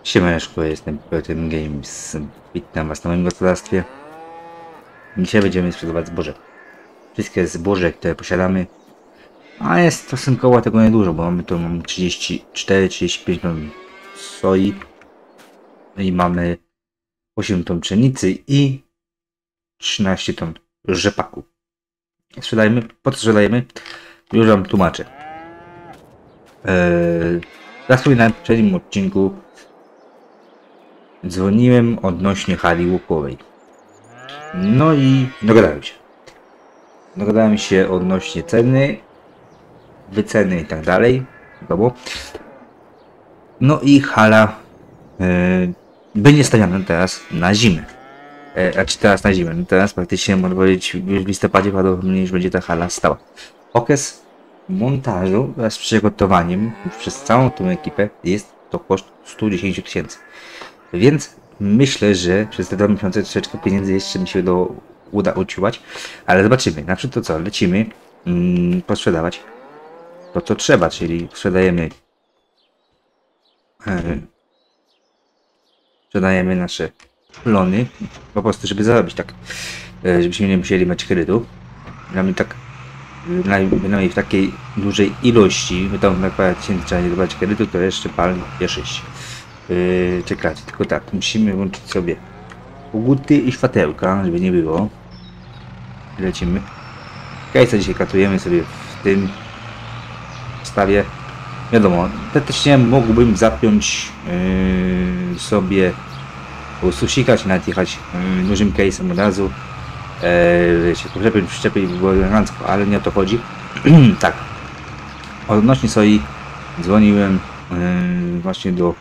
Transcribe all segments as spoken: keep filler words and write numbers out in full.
Siemaneczko, jestem Petem Games. Witam was na moim gospodarstwie. Dzisiaj będziemy sprzedawać zboże. Wszystkie zboże, które posiadamy. A jest stosunkowo tego niedużo, bo mamy tu mamy trzydzieści cztery trzydzieści pięć ton soi. I mamy osiem ton pszenicy i trzynaście ton rzepaku. Sprzedajemy. Po co sprzedajemy? Już wam tłumaczę. Eee, Wspominałem w poprzednim odcinku. Dzwoniłem odnośnie hali łukowej. No i dogadałem się. Dogadałem się odnośnie ceny, wyceny i tak dalej. Wiadomo. No i hala yy, będzie stawiana teraz na zimę. Yy, znaczy teraz na zimę. No teraz praktycznie można powiedzieć już w listopadzie prawdopodobnie już będzie ta hala stała. Okres montażu wraz z przygotowaniem już przez całą tą ekipę jest to koszt sto dziesięć tysięcy. Więc myślę, że przez te dwa miesiące troszeczkę pieniędzy jeszcze mi się do, uda uciułać, ale zobaczymy. Na przykład to co, lecimy mm, posprzedawać to co trzeba, czyli sprzedajemy e, sprzedajemy nasze plony, po prostu żeby zarobić tak, e, żebyśmy nie musieli mieć kredytu. Mamy tak bynajmniej w takiej dużej ilości, by tam na parę tysięcy trzeba nie dobrać kredytu, to jeszcze pal sześć. Yy, czekajcie, tylko tak, musimy włączyć sobie koguty i światełka, żeby nie było. Lecimy. Kajsa dzisiaj katujemy sobie w tym stawie. Wiadomo, teoretycznie mógłbym zapiąć yy, sobie po prostu sikać, nawet jechać yy, dużym case'em od razu. Yy, się przepiąć, przyczepić, by było elegancko, ale nie o to chodzi. Tak. Odnośnie soi dzwoniłem yy, właśnie do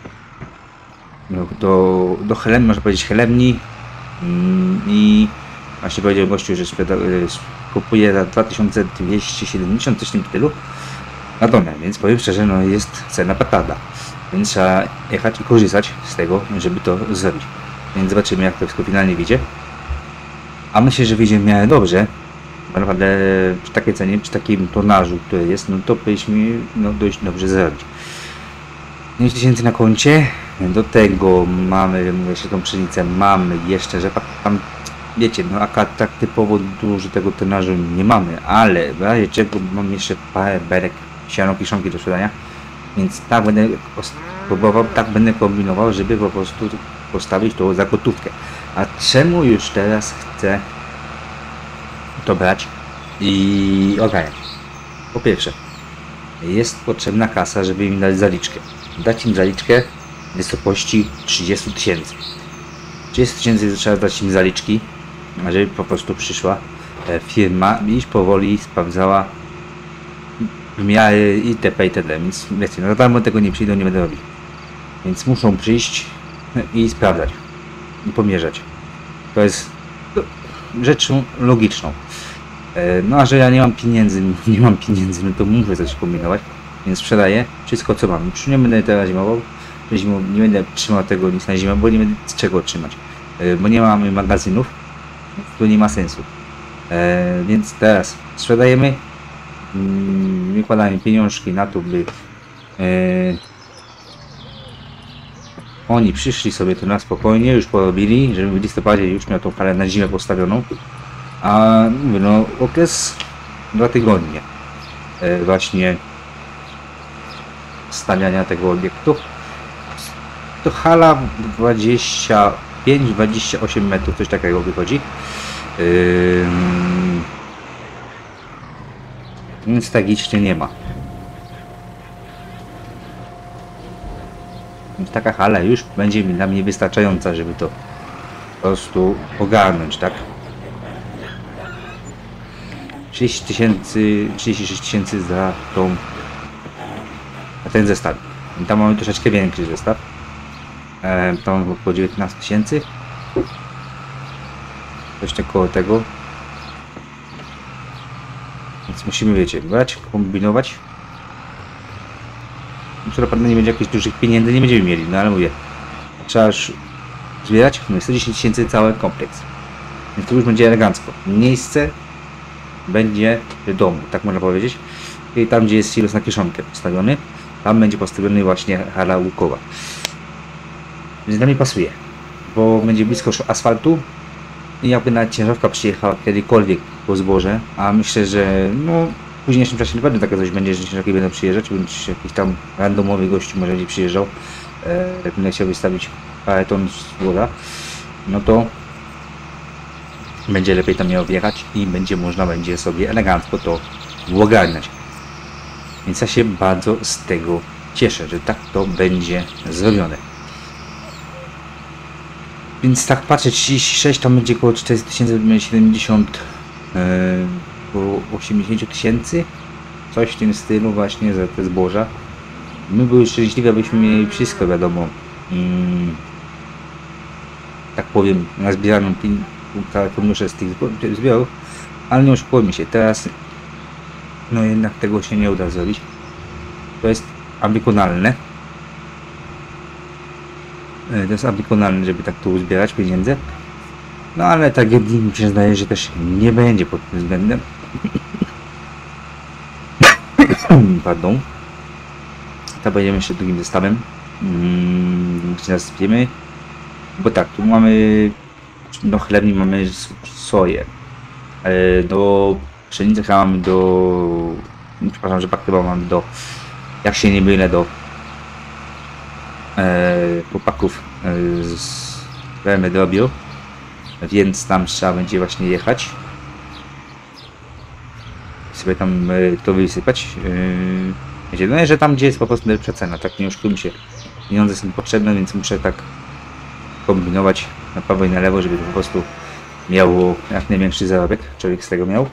do, do chleb, można powiedzieć chlebni mm, i właśnie powiedział gościu, że sprzeda, kupuje za dwa tysiące dwieście siedemdziesiąt, coś w tym stylu na tonę, więc powiem szczerze, no jest cena patada, więc trzeba jechać i korzystać z tego, żeby to zrobić, więc zobaczymy jak to wszystko finalnie wyjdzie, a myślę, że wyjdzie w miarę dobrze, bo naprawdę przy takiej cenie, przy takim tonażu, który jest, no to powinniśmy no, dość dobrze zrobić. pięć tysięcy na koncie, do tego mamy, mówię się, tą pszenicę mamy jeszcze, że tam, wiecie, no akurat tak typowo dużo tego tonażu nie mamy, ale w razie czego mam jeszcze parę berek siano kiszonki do sprzedania, więc tak będę próbował, tak będę kombinował, żeby po prostu postawić to za gotówkę. A czemu już teraz chcę to brać i ogarniać? Po pierwsze, jest potrzebna kasa, żeby im dać zaliczkę. Dać im zaliczkę w wysokości trzydzieści tysięcy. trzydzieści tysięcy trzeba dać im zaliczki, żeby po prostu przyszła firma i powoli sprawdzała w miarę itp. itd. Więc wiecie, no darmo tego nie przyjdą, nie będę robił. Więc muszą przyjść i sprawdzać i pomierzać. To jest rzeczą logiczną. No a że ja nie mam pieniędzy, nie mam pieniędzy, no to muszę coś kombinować. Więc sprzedaję wszystko co mam. Już nie będę teraz zimował, nie będę trzymał tego nic na zimę, bo nie będę z czego trzymać. Bo nie mamy magazynów, to nie ma sensu. E, więc teraz sprzedajemy, mm, wykładamy pieniążki na to, by e, oni przyszli sobie tu na spokojnie, już porobili, żeby w listopadzie już miał tą halę na zimę postawioną. A mówię, no okres dwa tygodnie e, właśnie stawiania tego obiektu. To hala dwadzieścia pięć dwadzieścia osiem metrów, coś takiego wychodzi. Yy... Więc tak jeszcze nie ma. Więc taka hala już będzie dla mnie wystarczająca, żeby to po prostu ogarnąć, tak? trzydzieści tysięcy, trzydzieści sześć tysięcy za tą a ten zestaw. I tam mamy troszeczkę większy zestaw. E, tam około dziewiętnaście tysięcy. Coś tak koło tego. Więc musimy, wiecie, brać, kombinować. Myślę, że pewnie nie będzie jakichś dużych pieniędzy, nie będziemy mieli, no ale mówię. Trzeba już zbierać. No sto dziesięć tysięcy cały kompleks. Więc to już będzie elegancko. Miejsce będzie w domu, tak można powiedzieć. I tam gdzie jest silos na kieszonkę postawiony, tam będzie postawiony właśnie hala łukowa. Więc dla mnie pasuje, bo będzie blisko asfaltu i jakby nawet ciężarówka przyjechała kiedykolwiek po zboże, a myślę, że no w późniejszym czasie naprawdę takie coś będzie, że ciężarki będą przyjeżdżać, bądź jakiś tam randomowy gościu może będzie przyjeżdżał, e, jak będę chciał wystawić parę ton zboża, no to będzie lepiej tam miał wjechać i będzie można będzie sobie elegancko to ogarniać. Więc ja się bardzo z tego cieszę, że tak to będzie zrobione. Więc tak patrzę, trzydzieści sześć tam będzie około czterdzieści tysięcy, siedemdziesiąt, około osiemdziesiąt tysięcy, coś w tym stylu właśnie za te zboża. My były szczęśliwi, abyśmy mieli wszystko, wiadomo, mm, tak powiem, na zbieraną fundusze z tych zbiorów, ale nie oszukujmy się, teraz no jednak tego się nie uda zrobić. To jest wykonalne. To jest wykonalne, żeby tak tu uzbierać pieniądze. No ale tak jak mi się zdaje, że też nie będzie pod tym względem. Pardon. To będziemy jeszcze drugim zestawem. Hmm, teraz wiemy. Bo tak, tu mamy do chlebni mamy soję. Do pszenicy chyba mamy do... Przepraszam, że chyba mamy do... Jak się nie mylę, do e, chłopaków e, z B M W, więc tam trzeba będzie właśnie jechać, sobie tam e, to wysypać. E, no, że tam gdzie jest po prostu lepsza cena, tak nie oszukujmy się, pieniądze są potrzebne, więc muszę tak kombinować na prawo i na lewo, żeby to po prostu miało jak największy zarobek, człowiek z tego miał.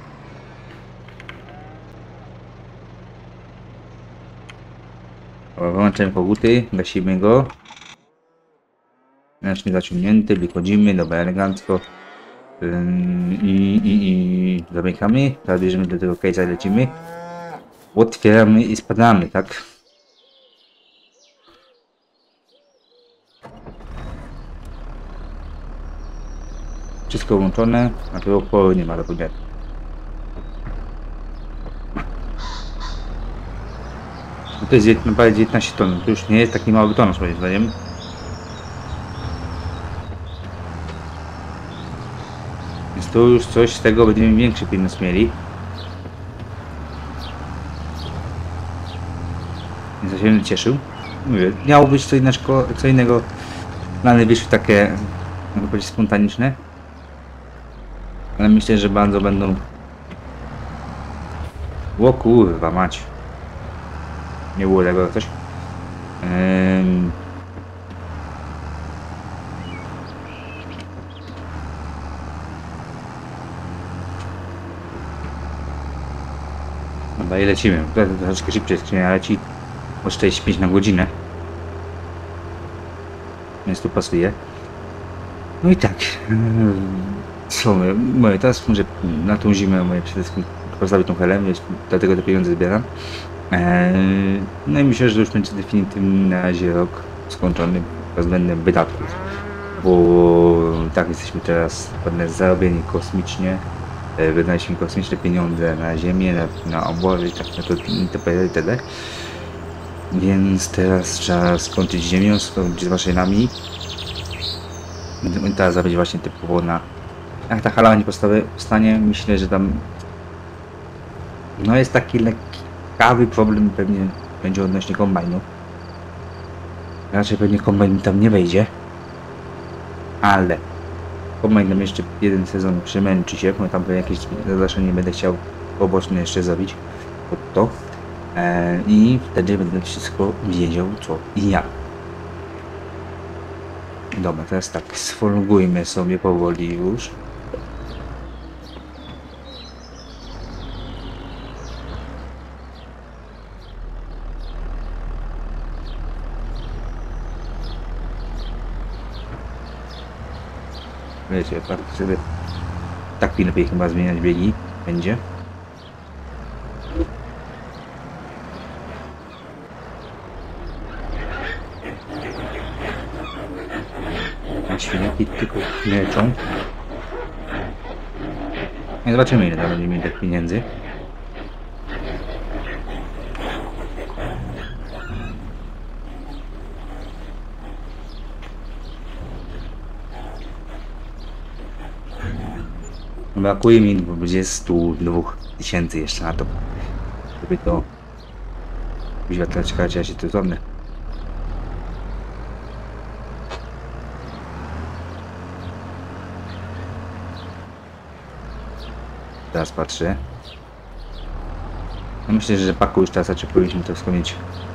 Wyłączamy koguty, gasimy go. Znacznie zaciągnięty, wychodzimy, dobra, elegancko. I, i, i zamykamy. Teraz bierzemy do tego case'a i lecimy. Otwieramy i spadamy, tak? Wszystko włączone, a tego połowy nie ma do podziału. To jest naprawdę dziewiętnaście ton, to już nie jest taki mały ton, moim zdaniem. Więc to już coś z tego będziemy większy pieniądz mieli. Więc ja się będę cieszył. Mówię, miało być co innego, co innego. Plany wyszły takie, mogę powiedzieć, spontaniczne. Ale myślę, że bardzo będą... O kurwa mać. Nie było tego coś. Um... Dobra, i lecimy. Troszeczkę szybciej skrzynia leci. O czterdzieści pięć na godzinę. Więc tu pasuje. No i tak. Co my? Moje teraz może na tą zimę moje przede wszystkim postawię tą helę, więc dlatego te pieniądze zbieram. Eee, no i myślę, że już będzie definitywnie na razie rok skończony pod względem wydatków, bo tak jesteśmy teraz pewne zarobieni kosmicznie, e, wydaliśmy kosmiczne pieniądze na ziemię, na, na obory i tak na to itp. itd. Więc teraz trzeba skończyć ziemią, skończyć z maszynami. Teraz zabić właśnie typowo na... Jak ta hala nie powstanie, myślę, że tam no jest taki lekki Kawy problem pewnie będzie odnośnie kombajnu. Raczej pewnie kombajn tam nie wejdzie. Ale kombajn nam jeszcze jeden sezon przemęczy się, bo tam jakieś zadaszenie będę chciał poboczne jeszcze zrobić pod to. Eee, I wtedy będę wszystko wiedział co i jak. Dobra, teraz tak, sfolgujmy sobie powoli już. Wiecie, tak sobie tak lepiej chyba zmieniać biegi będzie. A świniaki tylko leczą. I zobaczymy, ile będziemy mieli tych pieniędzy. Brakuje mi dwudziestu dwóch tysięcy jeszcze na to, żeby to kuźwa, czekajcie, ja się tu zomnę. Teraz patrzę. No myślę, że paku już czas, czy powinniśmy to wspomnieć.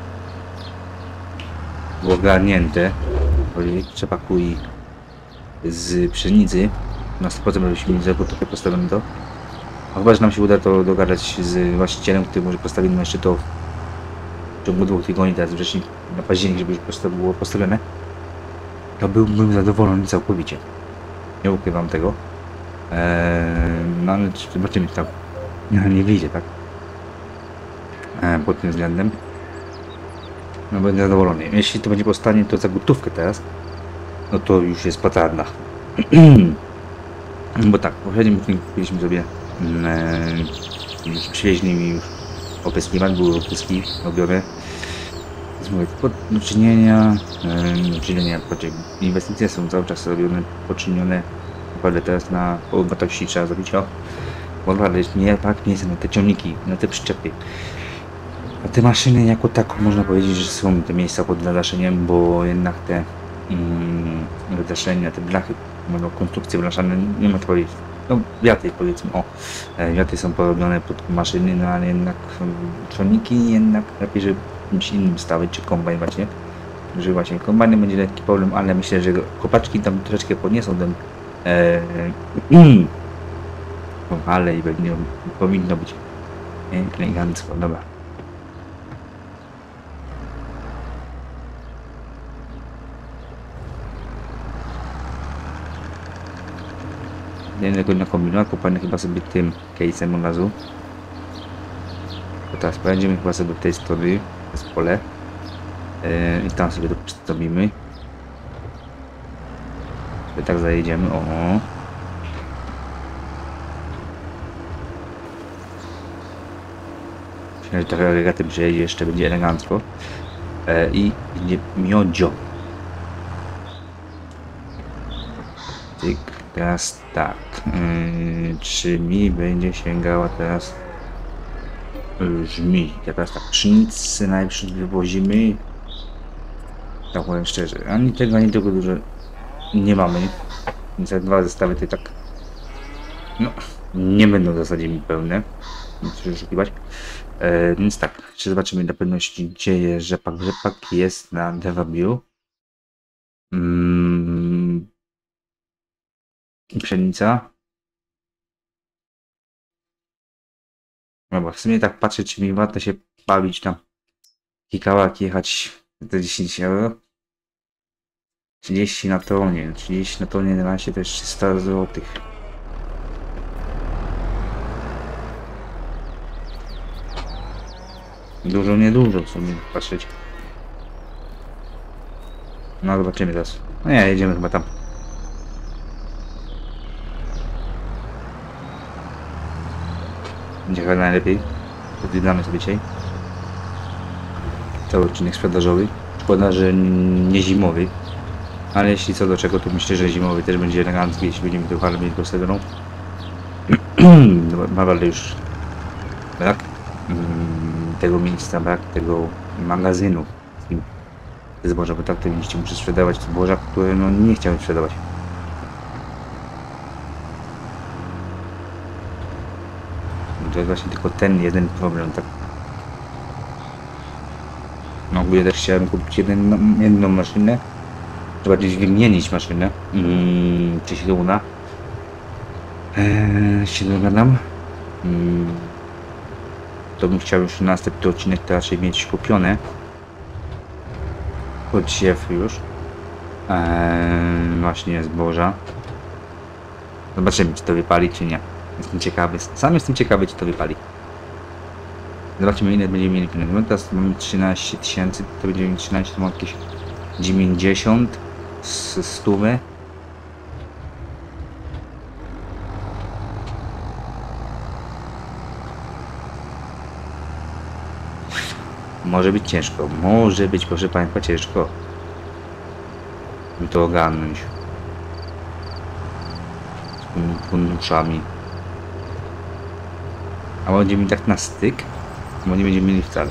Było ogarnięte. Przepaku i z pszenicy. Na sto procent byśmy mieli trochę postawione to. A chyba, że nam się uda to dogadać z właścicielem, który może postawimy jeszcze to w ciągu dwóch tygodni, teraz wrześniu na październik, żeby już było postawione. To byłbym zadowolony całkowicie. Nie ukrywam tego. Eee, no ale zobaczymy, tak nie wyjdzie, tak? Eee, pod tym względem. No będę zadowolony. Jeśli to będzie powstanie to za gotówkę teraz, no to już jest patarna. Bo tak, w poprzednim odcinku kupiliśmy sobie e, przywieźli mi już opryskiwać, były opryski robione. Mówię, do czynienia, e, czynienia, inwestycje są cały czas robione, poczynione. Naprawdę teraz na gotowości trzeba zrobić o. Bo naprawdę nie tak nie jest na te ciągniki, na te przyczepy. A te maszyny jako tak można powiedzieć, że są te miejsca pod zadaszeniem, bo jednak te mm, zadaszenia, te blachy, no, konstrukcje blaszane, nie ma to powiedzieć. No wiaty powiedzmy, o, e, wiaty są porobione pod maszyny, no ale jednak ciągniki jednak lepiej, żeby czymś innym stawić, czy kombajn właśnie. Że właśnie kombajny będzie lekki problem, ale myślę, że kopaczki tam troszeczkę podniosą ten e, mm, ale i pewnie powinno być elegancko, dobra. Jednego na kombinat, kopalny chyba sobie tym case'em od razu. To teraz będziemy chyba sobie do tej strony, to jest pole. Yy, I tam sobie to przedstawimy. Sobie tak zajedziemy, o. Myślę, że trochę regaty przejedzie, jeszcze będzie elegancko. Yy, I będzie miodzio. Tyk. Teraz tak, yy, czy mi będzie sięgała teraz żmi? Ja teraz tak, pszenicy najpierw wywozimy. Tak powiem szczerze, ani tego, ani tego dużo nie mamy. Więc te dwa zestawy to tak, no, nie będą w zasadzie mi pełne. Nic się oszukiwać. Yy, więc tak, jeszcze zobaczymy dla pewności, gdzie jest rzepak. Rzepak jest na DevaView. Mm. I pszenica. No bo w sumie tak patrzę, czy mi warto się bawić tam kikałak jechać za dziesięć euro. trzydzieści na tonie, trzydzieści na tonie na razie to jest trzysta złotych. Dużo, niedużo w sumie patrzeć. No zobaczymy teraz. No nie, jedziemy chyba tam. Będzie chyba najlepiej. Podjadamy sobie dzisiaj. Cały odcinek sprzedażowy. Szkoda, że nie zimowy. Ale jeśli co do czego, to myślę, że zimowy też będzie elegancki, jeśli będziemy tę halę mieć postawioną. Naprawdę już brak tego miejsca, brak tego magazynu z zboża, bo tak to mieliście, muszę sprzedawać zboża, które no nie chciałem sprzedawać. To jest właśnie tylko ten jeden problem, tak. No ogólnie też chciałem kupić jeden, jedną maszynę, trzeba gdzieś wymienić maszynę, mm, czy się to uda. Eee, się dogadam. Mm, to bym chciał już następny odcinek to raczej mieć kupione. Podsiew już. Eee, właśnie zboża. Zobaczymy, czy to wypali, czy nie. Jestem ciekawy. Sam jestem ciekawy, czy to wypali. Zobaczymy, ile będziemy mieli pieniędzy. Teraz mamy trzynaście tysięcy, to będziemy mieli trzynaście, to mam jakieś dziewięćdziesiąt z stówy. Może być ciężko, może być, proszę Państwa, ciężko by to ogarnąć z tymi funduszami. A będziemy mieli tak na styk, bo nie będziemy mieli wcale.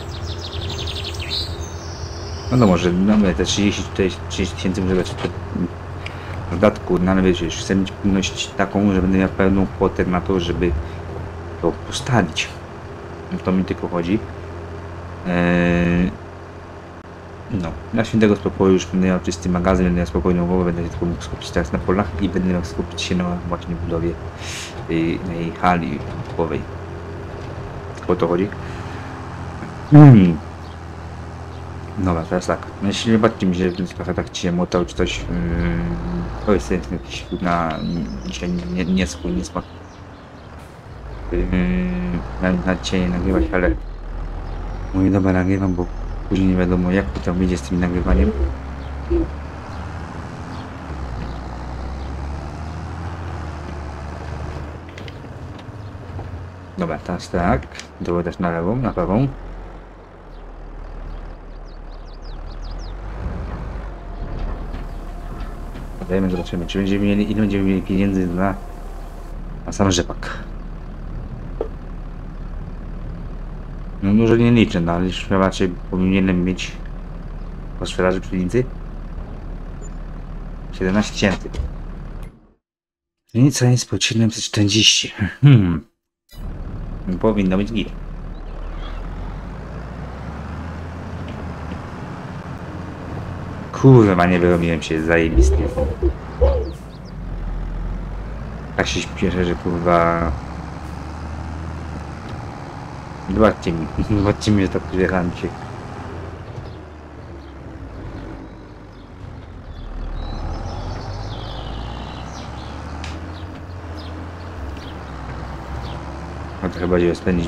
No to może, no my te trzydzieści, trzydzieści tysięcy muszę dać w dodatku, no ale wiecie, już chcę mieć pewność taką, że będę miał pełną kwotę na to, żeby to postawić. O to mi tylko chodzi. Eee, no, na świętego spokoju już będę miał czysty magazyn, będę miał spokojną głowę, będę się tylko mógł skupić teraz na polach i będę miał skupić się na właśnie budowie tej, tej hali kupowej. O to chodzi. Hmm. Dobra, teraz tak. No jeśli nie baczcie mi się, że trochę tak cię motał czy coś, yy, to jest jakiś na dzisiaj nie, nie swój niesmak. Yy, na, na cienie nagrywać, ale mówię, dobra, nagrywam, bo później nie wiadomo jak to tam wyjdzie z tym nagrywaniem. Dobra, teraz tak. Drogę też na lewą, na prawą. Dajmy, zobaczymy, czy będziemy mieli, ile będziemy mieli pieniędzy na, na sam rzepak. No może nie liczę, no ale już raczej powinienem mieć po sprzedaży pieniędzy siedemnaście tysięcy. Nic jest po siedemset czterdzieści. Hmm. Powinno być git. Kurwa, nie wyrobiłem się zajebisty. Tak się śpieszę, że kurwa... Zobaczcie mi, zobaczcie mi, że tak przyjechałem dzisiaj. No to chyba będzie spędzić.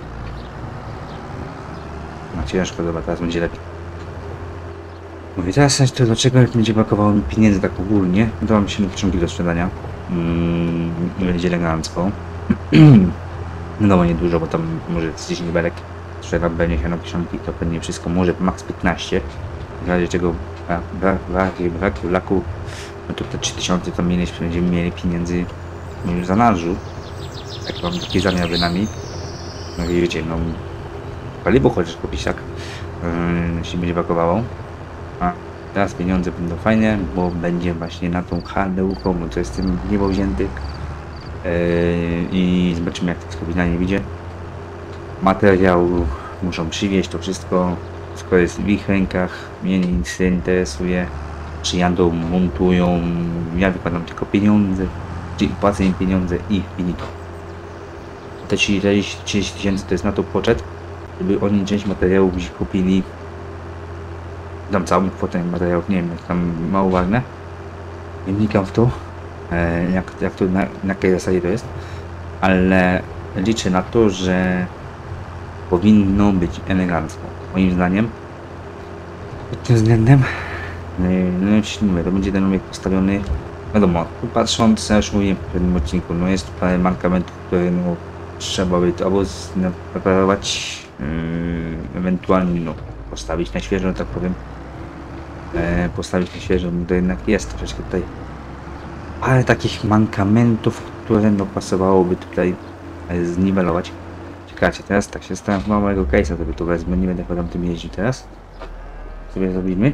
No ciężko, dobra, teraz będzie lepiej. Mówię, teraz to dlaczego będzie brakowało mi pieniędzy tak ogólnie, to mam się na początki do sprzedania. Mm, będzie elegancko. No nie dużo, bo tam może z dziesięć belek trzeba będzie się na kieszonki, to pewnie wszystko może max piętnaście. W razie czego brak laku, no to te trzy tysiące to mieliśmy, będziemy mieli pieniędzy no już za narzu. Jak mam takie zamiary nami. No wiecie, no paliwo chociaż kupić tak, yy, jeśli będzie brakowało. A teraz pieniądze będą fajne, bo będzie właśnie na tą halę bo to jest tym niebo wzięty. Yy, I zobaczymy jak to skupić na nie idzie. Materiał muszą przywieźć to wszystko. Wszystko jest w ich rękach. Mnie nic nie interesuje. Czy jadą, montują. Ja wykładam tylko pieniądze. Czyli płacę im pieniądze i finito. Te trzydzieści tysięcy to jest na to poczet, żeby oni część materiałów gdzieś kupili. Dam całą kwotę materiałów, nie wiem jak tam mało ważne. Nie wnikam w to, e, jak, jak to na, na jakiej zasadzie to jest, ale liczę na to, że powinno być elegancko. Moim zdaniem pod tym względem no jeśli mówię, to będzie ten obiekt postawiony, wiadomo, patrząc, ja już mówiłem w pewnym odcinku, no jest parę mankamentów, które no, trzeba by to albo naprawować, yy, ewentualnie no, postawić na świeżo, tak powiem. E, postawić na świeżo, no to jednak jest troszeczkę tutaj parę takich mankamentów, które no pasowałoby tutaj e, zniwelować. Czekajcie, teraz tak się stałem małego case'a, sobie tu wezmę, nie będę chodem tym jeździł teraz. Sobie zrobimy.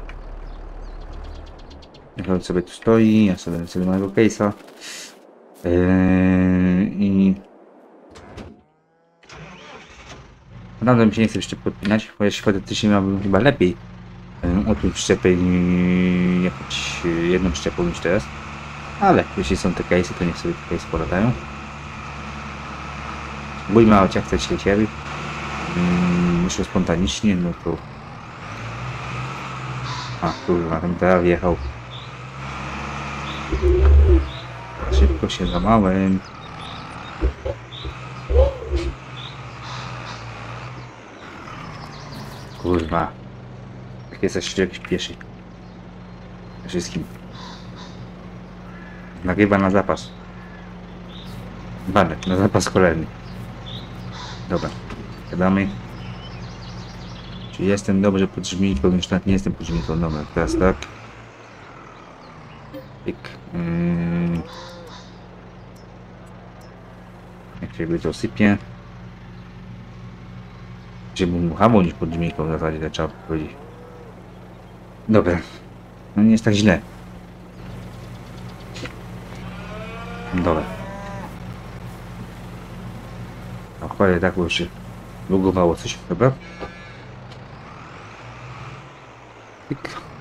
Niech sobie tu stoi, ja sobie sobie małego case'a. E, I naprawdę mi się nie chce jeszcze podpinać, bo jeśli teoretycznie miałbym chyba lepiej o tu przyczepę i jakąś jedną przyczepą niż teraz. Ale jeśli są te case'y, to niech sobie te case'y polatają. Mój mały ciach chce się ciebie. Myślę spontanicznie, no to... A kurwa, tam teraz wjechał. Szybko się zamałem. Kurwa. Jak jesteś jakiś pieszy. Wszystkim. Nagrywa na zapas. Banek, na zapas kolejny. Dobra. Gadamy. Czy jestem dobrze pod drzwiką? Już tak nie jestem pod drzwiką. Dobra, teraz tak. Pyk. Hmm. Jak się to sypie. Czy bym muchawał niż pod dźwięką w zasadzie, tak trzeba powiedzieć. Dobra. No nie jest tak źle. Dobra. Dokładnie tak, bo już się bugowało coś, dobra? Tyk.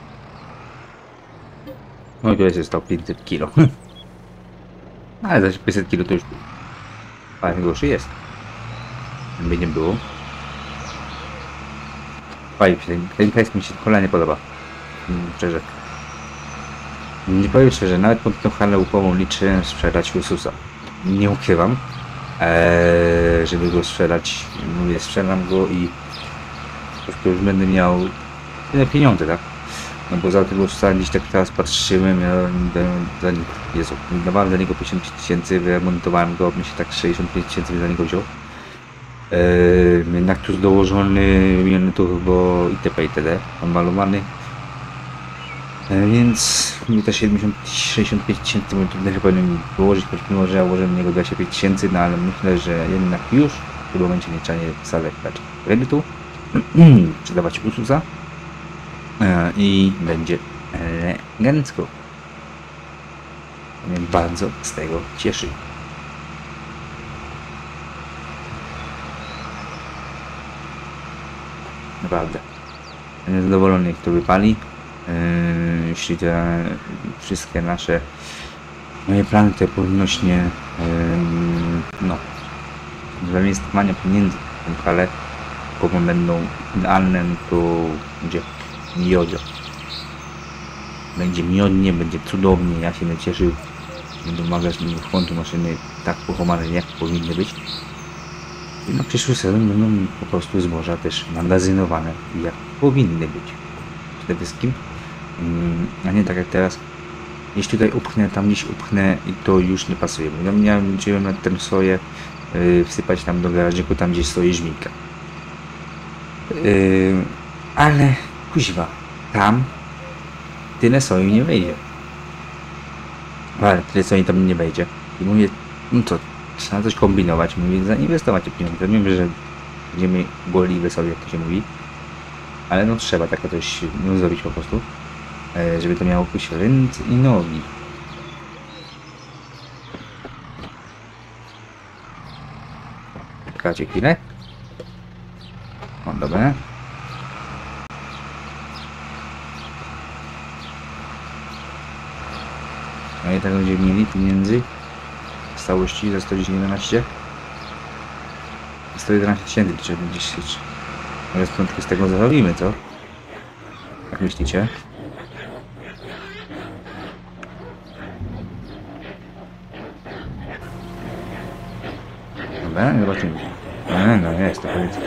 No i tu jest to pięćset kilo. Ale za pięćset kilo to już parę groszy jest. By nie było. Fajnie, ten, ten test mi się kolejnie podoba. Szczerze. Nie powiem szczerze, nawet pod tą halę łupową liczyłem sprzedać Ursusa. Nie ukrywam. Eee, żeby go sprzedać, mówię, sprzedam go i po prostu już będę miał tyle pieniądze, tak? No bo za tego Ursusa gdzieś tak teraz patrzyłem, ja za, Jezu, dawałem za niego pięćdziesiąt tysięcy, wyremontowałem go, mi się tak sześćdziesiąt pięć tysięcy za niego wziął. Eee, jednak tu jest dołożony milion turbo itp. itd. On malowany. E, więc mi te siedemdziesiąt sześćdziesiąt pięć tysięcy będę chyba powinien wyłożyć, choć mimo, że ja ułożyłem w niego dwadzieścia pięć tysięcy, no ale myślę, że jednak już w tym momencie nie trzeba wcale dać kredytu, sprzedawać Ursusa e, i będzie elegancko. Mnie bardzo z tego cieszy. Naprawdę. Jestem zadowolony, jak to wypali. Yy, jeśli te wszystkie nasze moje plany te odnośnie yy, no zainwestowania pieniędzy w tym halę komu będą idealne, no to będzie miodzio. Będzie miodnie, będzie cudownie, ja się nie cieszył. Będą magazyny w końcu maszyny tak pochomane, jak powinny być. I na przyszły sezon będą po prostu zboża też magazynowane, jak powinny być. Przede wszystkim. A nie tak jak teraz. Jeśli tutaj upchnę, tam gdzieś upchnę i to już nie pasuje. Bo ja miałem liczyłem na ten soję yy, wsypać tam do garażyku, tam gdzieś stoi żmika. Yy, ale kuźwa, tam tyle soi nie wejdzie. Ale tyle soi tam nie wejdzie. I mówię, no to trzeba coś kombinować, mówię, zainwestować te pieniądze. Wiem, że będziemy gorliwe sobie, jak to się mówi. Ale no trzeba takie coś no, zrobić po prostu, żeby to miało pójść ręce i nogi. Czekajcie chwilę. O, dobra. No i tak będziemy mieli pieniędzy w całości za sto jedenaście. sto jedenaście tysięcy, czy gdzieś. Ale skąd z tego zarobimy, co? Jak myślicie? Dobra, zobaczymy. No, no jest to powiedz.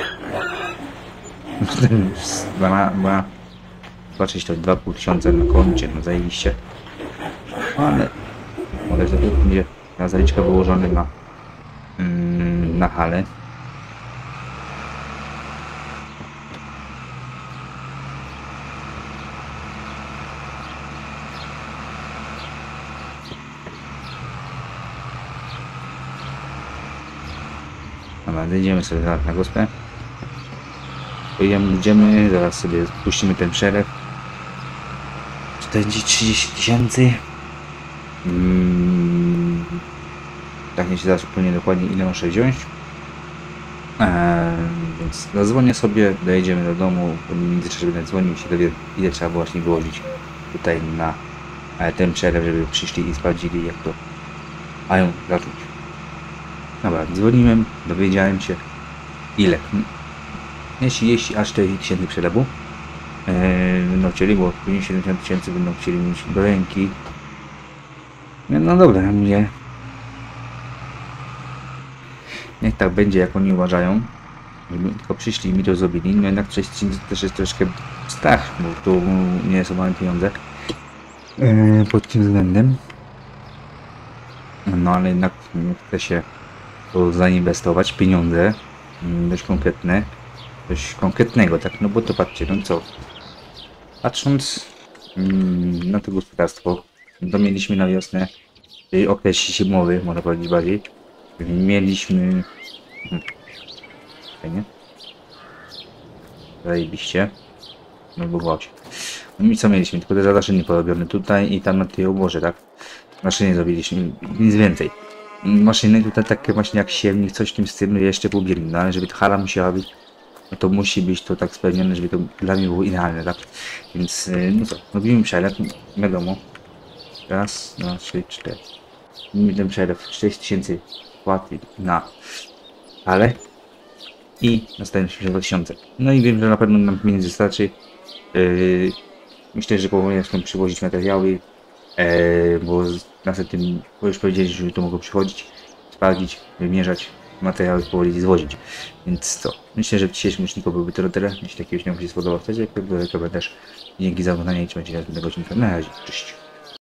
Chyba zobaczyć to dwa i pół tysiąca na koncie, no zajebiście. Ale może to będzie na zaliczkę wyłożony na mm, na halę. Dobra, zejdziemy sobie zaraz na gospę. Idziemy, zaraz sobie puścimy ten przelew. czterdzieści trzydzieści tysięcy. Hmm. Tak nie się zaraz przypomnę dokładnie ile muszę wziąć. Eee, więc zadzwonię sobie, dojedziemy do domu, w międzyczasie będę dzwonił się dowie ile trzeba właśnie wyłożyć tutaj na ten przelew, żeby przyszli i sprawdzili jak to mają zacząć. Dobra, dzwoniłem, dowiedziałem się ile. Jeśli, jeśli aż czterdzieści tysięcy przelewu eee, będą chcieli, bo później siedemdziesiąt tysięcy będą chcieli mieć do ręki. No dobra, mnie. Niech tak będzie, jak oni uważają. Żeby tylko przyszli i mi to zrobili. No jednak sześć tysięcy też jest troszkę strach, bo tu nie są małe pieniądze. Eee, pod tym względem. No ale jednak chce się to zainwestować pieniądze dość konkretne, coś konkretnego, tak, no bo to patrzcie, no co, patrząc mm, na to gospodarstwo, to mieliśmy na wiosnę y, okres zimowy, można powiedzieć bardziej, mieliśmy hmm, fajnie. Zajebiście. No bo gwałcie. No i co mieliśmy? Tylko te zadaszenie porobione tutaj i tam na tej oborze, tak? Maszyny zrobiliśmy, nic więcej. Maszyny tutaj takie właśnie jak siewnik, coś w tym stylu jeszcze był biegnie, no ale żeby to hala musiała być, no to musi być to tak spełnione, żeby to dla mnie było idealne, tak? Więc no co, robimy przelew, wiadomo. Raz, dwa, trzy, cztery. Robimy ten przelew sześć tysięcy wpłat na halę i następnie dwa tysiące. No i wiem, że na pewno nam pieniędzy starczy. Yy, myślę, że powoli chcę przywozić materiały, yy, bo następnym, bo już powiedzieli, że to mogą przychodzić, sprawdzić, wymierzać, materiały powoli zwozić. Więc co? Myślę, że w dzisiejszym odcinku byłby to tyle. Jeśli taki odcinek się spodobał, to jak komentarz. Dzięki za oglądanie i trzymajcie się następnego odcinka. Na razie, cześć.